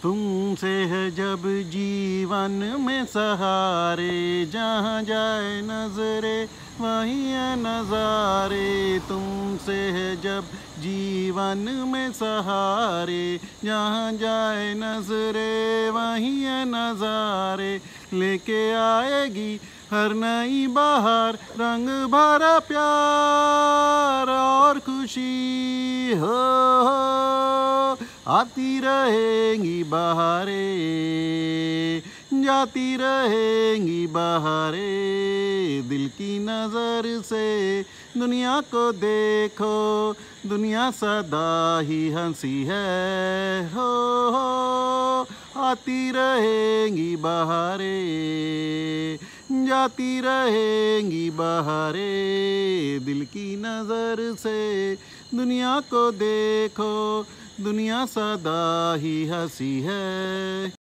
तुमसे है जब जीवन में सहारे, जहाँ जाए नजरे वहीं है नज़ारे। तुमसे है जब जीवन में सहारे, जहाँ जाए नजरे वहीं है नज़ारे। लेके आएगी हर नई बहार रंग भरा प्यार और खुशी हो। आती रहेंगी बहारें, जाती रहेंगी बहारें। दिल की नज़र से दुनिया को देखो, दुनिया सदा ही हंसी है हो। आती रहेंगी बहारें, जाती रहेंगी बहारें। दिल की नज़र से दुनिया को देखो, दुनिया सदा ही हंसी है।